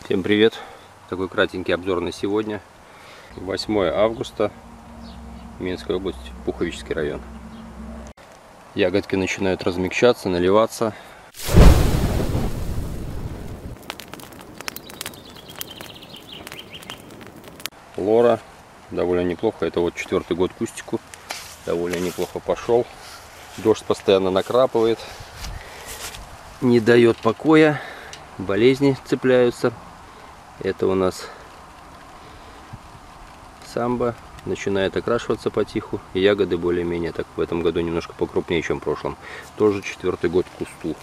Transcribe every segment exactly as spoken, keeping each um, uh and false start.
Всем привет! Такой кратенький обзор на сегодня. восьмое августа, Минская область, Пуховический район. Ягодки начинают размягчаться, наливаться. Лора довольно неплохо. Это вот четвертый год кустику. Довольно неплохо пошел. Дождь постоянно накрапывает. Не дает покоя. Болезни цепляются. Это у нас самбо. Начинает окрашиваться потиху. Ягоды более-менее так в этом году немножко покрупнее, чем в прошлом. Тоже четвертый год кусту.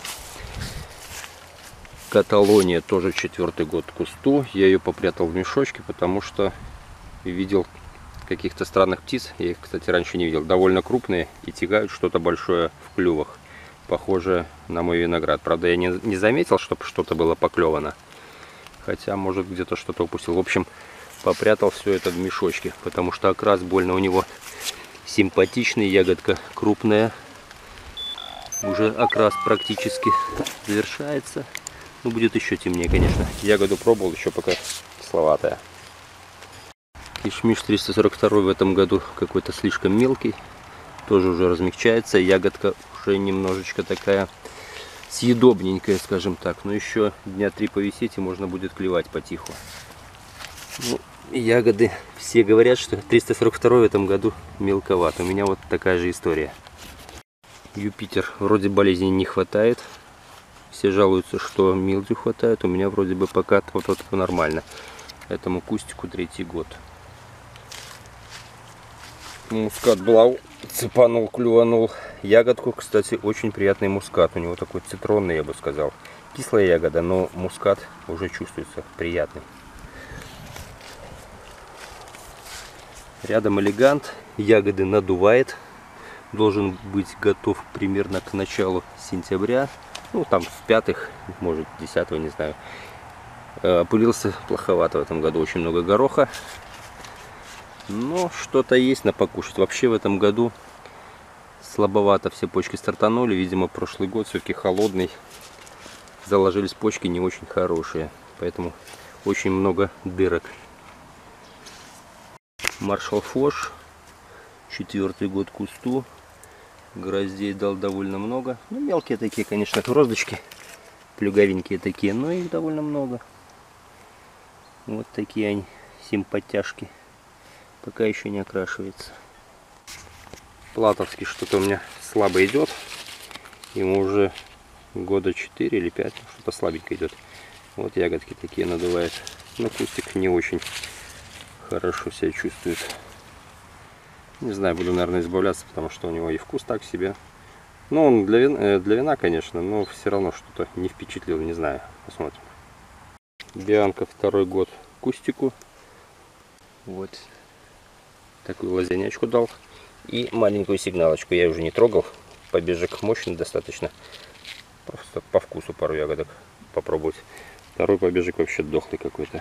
Каталония тоже четвертый год кусту. Я ее попрятал в мешочке, потому что видел каких-то странных птиц. Я их, кстати, раньше не видел. Довольно крупные и тягают что-то большое в клювах. Похоже на мой виноград. Правда, я не, не заметил, чтобы что-то было поклевано. Хотя, может, где-то что-то упустил. В общем, попрятал все это в мешочке, потому что окрас больно у него симпатичный, ягодка крупная. Уже окрас практически завершается. Ну, будет еще темнее, конечно. Ягоду пробовал, еще пока кисловатая. Кишмиш триста сорок два в этом году какой-то слишком мелкий. Тоже уже размягчается. Ягодка уже немножечко такая съедобненькая, скажем так. Но еще дня три повисеть, и можно будет клевать потиху. Ну, ягоды, все говорят, что триста сорок два в этом году мелковат. У меня вот такая же история. Юпитер, вроде болезней не хватает. Все жалуются, что милдю хватает. У меня вроде бы пока вот, вот нормально. Этому кустику третий год. Мускат Блау цепанул, клюванул. Ягодку, кстати, очень приятный мускат. У него такой цитронный, я бы сказал. Кислая ягода, но мускат уже чувствуется приятный. Рядом элегант. Ягоды надувает. Должен быть готов примерно к началу сентября. Ну, там в пятых, может, десятого, не знаю. Опылился плоховато в этом году. Очень много гороха. Но что-то есть на покушать. Вообще в этом году слабовато все почки стартанули. Видимо, прошлый год все-таки холодный. Заложились почки не очень хорошие. Поэтому очень много дырок. Маршал Фош. Четвертый год кусту. Гроздей дал довольно много. Ну, мелкие такие, конечно, гроздочки. Плюговенькие такие, но их довольно много. Вот такие они, симпатяшки. Пока еще не окрашивается. Платовский что-то у меня слабо идет. Ему уже года четыре или пять, что-то слабенько идет. Вот ягодки такие надувает. Но кустик не очень хорошо себя чувствует. Не знаю, буду, наверное, избавляться, потому что у него и вкус так себе. Ну, он для вина, для вина, конечно, но все равно что-то не впечатлил, не знаю. Посмотрим. Бианка второй год кустику. Вот. Такую лазенячку дал. И маленькую сигналочку. Я уже не трогал. Побежек мощный достаточно. Просто по вкусу пару ягодок попробовать. Второй побежек вообще дохлый какой-то.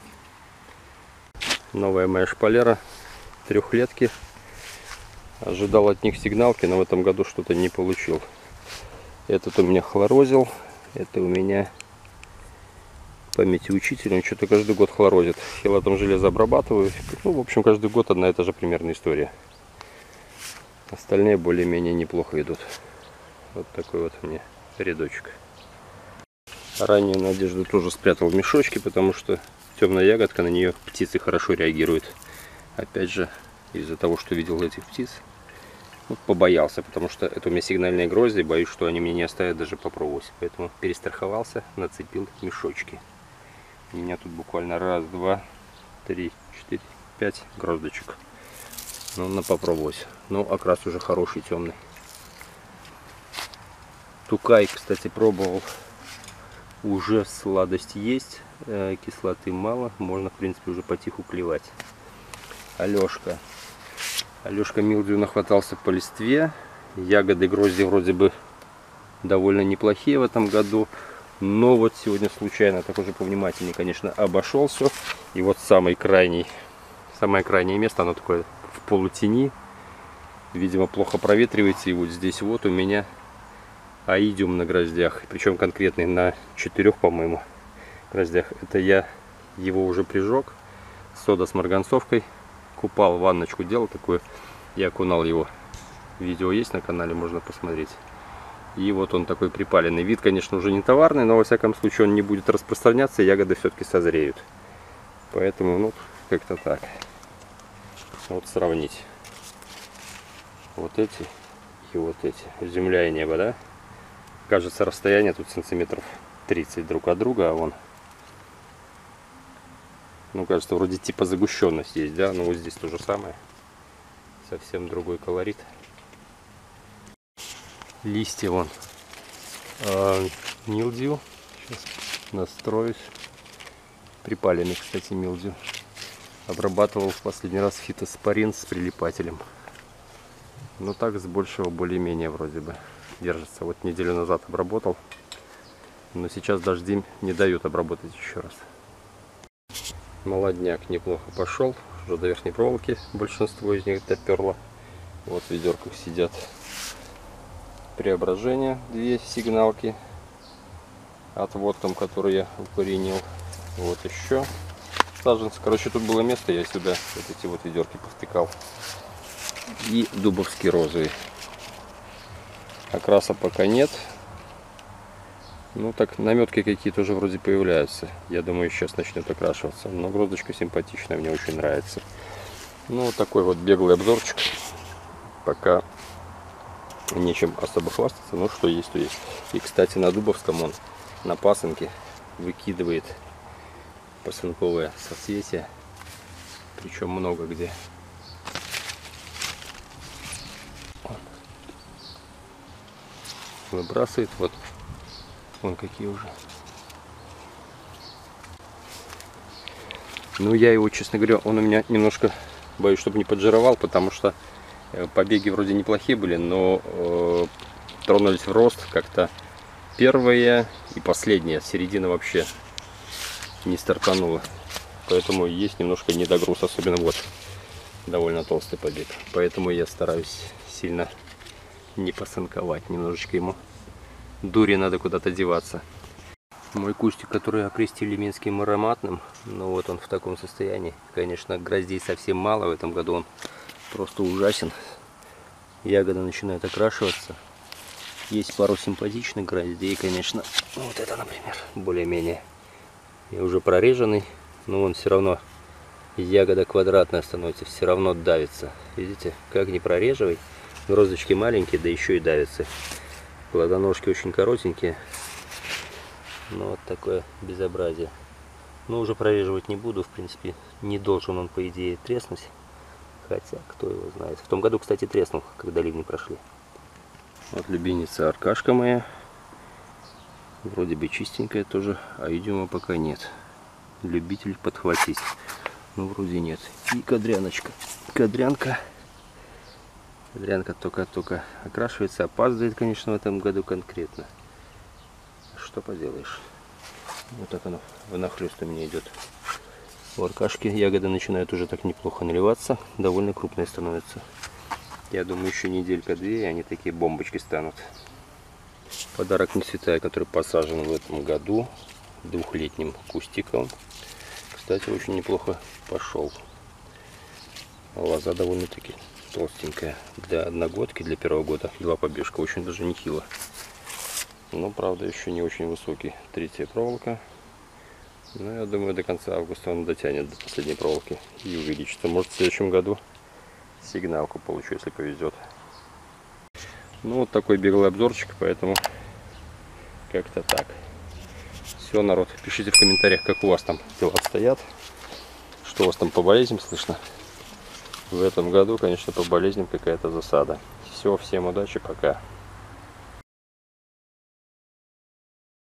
Новая моя шпалера. Трехлетки. Ожидал от них сигналки, но в этом году что-то не получил. Этот у меня хлорозил. Это у меня памяти учитель. Он что-то каждый год хлорозит. Хелатом железо обрабатываю. Ну, в общем, каждый год одна и та же примерная история. Остальные более-менее неплохо идут. Вот такой вот мне рядочек. Раннюю надежду тоже спрятал в мешочке, потому что темная ягодка, на нее птицы хорошо реагируют. Опять же, из-за того, что видел этих птиц, ну, побоялся, потому что это у меня сигнальные грозди, боюсь, что они мне не оставят даже попробовать. Поэтому перестраховался, нацепил мешочки. У меня тут буквально раз, два, три, четыре, пять гроздочек. Ну, на попробовать. Ну, окрас уже хороший, темный. Тукай, кстати, пробовал. Уже сладость есть, э, кислоты мало. Можно, в принципе, уже потиху клевать. Алешка. Алешка милдию нахватался по листве. Ягоды, грозди вроде бы довольно неплохие в этом году. Но вот сегодня случайно, так уже повнимательнее, конечно, обошел все. И вот самый крайний, самое крайнее место, оно такое в полутени. Видимо, плохо проветривается. И вот здесь вот у меня аидиум на гроздях. Причем конкретный на четырех, по-моему. гроздях. Это я его уже прижег. Сода с марганцовкой. Купал, ванночку делал такую. Я окунал его. Видео есть на канале, можно посмотреть. И вот он такой припаленный. Вид, конечно, уже не товарный, но во всяком случае он не будет распространяться, ягоды все-таки созреют. Поэтому, ну, как-то так. Вот сравнить. Вот эти и вот эти. Земля и небо, да? Кажется, расстояние тут сантиметров тридцать друг от друга, а вон. Ну, кажется, вроде типа загущенность есть, да? Но вот здесь то же самое. Совсем другой колорит. Листья вон. А, милдью. Сейчас настроюсь. Припаленный, кстати, милдью. Обрабатывал в последний раз фитоспорин с прилипателем. Но так с большего более-менее вроде бы держится. Вот неделю назад обработал. Но сейчас дожди не дают обработать еще раз. Молодняк неплохо пошел. Уже до верхней проволоки большинство из них доперло. Вот в ведерках сидят. Преображение, две сигналки. Отводком, который я укоренил. Вот еще саженцы. Короче, тут было место, я сюда вот эти вот ведерки повтыкал. И дубовский розовый. Окраса пока нет. Ну так, наметки какие-то уже вроде появляются. Я думаю, сейчас начнет окрашиваться. Но гроздочка симпатичная, мне очень нравится. Ну, вот такой вот беглый обзорчик. Пока нечем особо хвастаться, но что есть, то есть. И, кстати, на дубовском он на пасынке выкидывает пасынковое соцветие. Причем много где. Выбрасывает. Вот. Вон какие уже. Ну, я его, честно говоря, он у меня немножко, боюсь, чтобы не поджировал, потому что побеги вроде неплохие были, но э, тронулись в рост как-то первая и последняя. Середина вообще не стартанула. Поэтому есть немножко недогруз, особенно вот довольно толстый побег. Поэтому я стараюсь сильно не посынковать. Немножечко ему дури надо куда-то деваться. Мой кустик, который окрестили минским ароматным, но вот он в таком состоянии. Конечно, гроздей совсем мало в этом году, он просто ужасен. Ягода начинает окрашиваться. Есть пару симпатичных гроздей, конечно. Вот это, например, более-менее. И уже прореженный, но он все равно, ягода квадратная становится, все равно давится. Видите, как не прореживай, гроздочки маленькие, да еще и давятся. Плодоножки очень коротенькие. Ну вот такое безобразие. Но уже прореживать не буду, в принципе, не должен он, по идее, треснуть. Хотя, кто его знает. В том году, кстати, треснул, когда ливни прошли. Вот любимица аркашка моя. Вроде бы чистенькая тоже, а идиома пока нет. Любитель подхватить. Ну, вроде нет. И кадряночка. Кадрянка. Кадрянка только-только окрашивается. Опаздывает, конечно, в этом году конкретно. Что поделаешь. Вот так оно внахлёст у меня идет. В аркашке ягоды начинают уже так неплохо наливаться. Довольно крупные становятся. Я думаю, еще неделька-две, и они такие бомбочки станут. Подарок не святая, который посажен в этом году. Двухлетним кустиком. Кстати, очень неплохо пошел. Лоза довольно-таки толстенькая. Для одногодки, для первого года. Два побежка. Очень даже нехило. Но, правда, еще не очень высокий. Третья проволока. Но я думаю, до конца августа он дотянет до последней проволоки и увеличится. Может, в следующем году сигналку получу, если повезет. Ну, вот такой беглый обзорчик, поэтому как-то так. Все, народ, пишите в комментариях, как у вас там дела стоят. Что у вас там по болезням слышно. В этом году, конечно, по болезням какая-то засада. Все, всем удачи, пока.